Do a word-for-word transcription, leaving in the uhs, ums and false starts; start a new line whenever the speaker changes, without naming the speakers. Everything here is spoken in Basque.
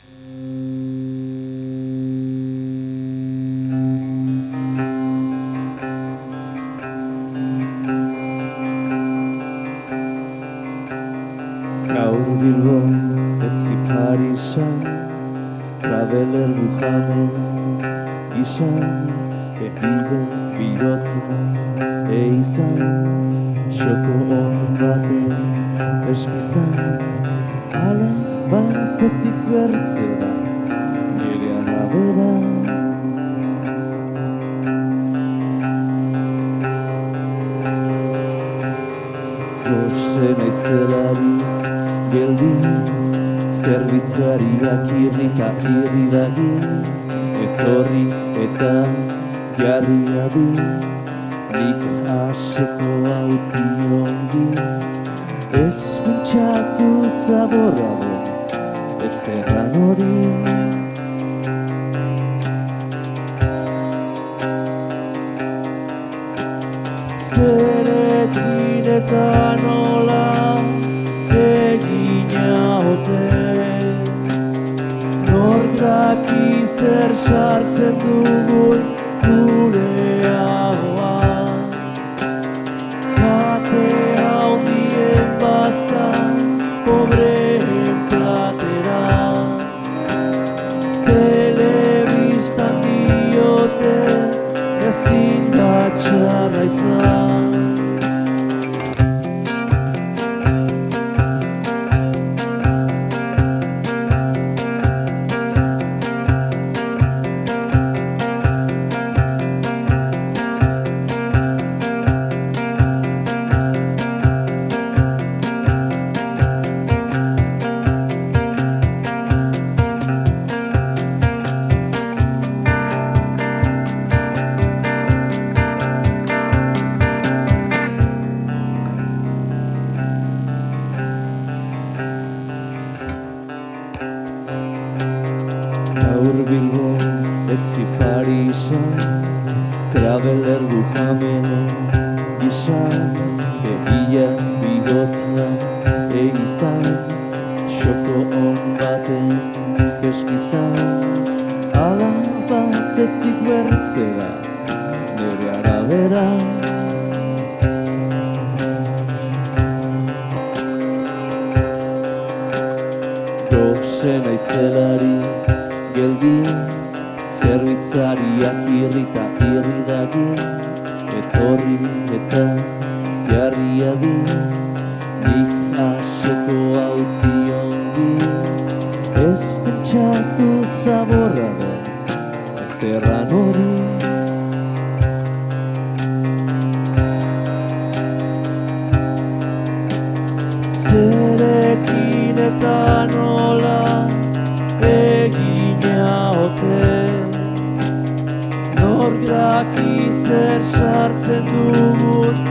Gaur Bilbon etzi Parisan, traveler bujamen gizan, begiek bihotzen eizan, xoko hon baten peskizan, ala batetik bertzera, nire arabera. Gose naizelari geldi, zerbitzariak irri eta irri dagi, etorri eta jarri adi, nik haseko hauti ongi, ez pentsatu zaborra du, ez erran hori. Zerekin eta nola egina ote, nork daki zer sartzen dugun gure ahoan, kate handien bazkan pobreen platera, telebistan diote ezin da txarra izan. Gaur Bilbon etzi Parisan, traveler bujamen gizan, begiak bihotzan eizan, xoko hon baten peskizan, ala batetik bertzera, nire arabera. Gose naizelari geldi, zerbitzariak irri eta irri dagi, etorri eta jarri adi, nik haseko hauti ongi, ez pentsatu zaborra du, ez erran hori. Zerekin eta nola egina ote, nork daki zer sartzen dugun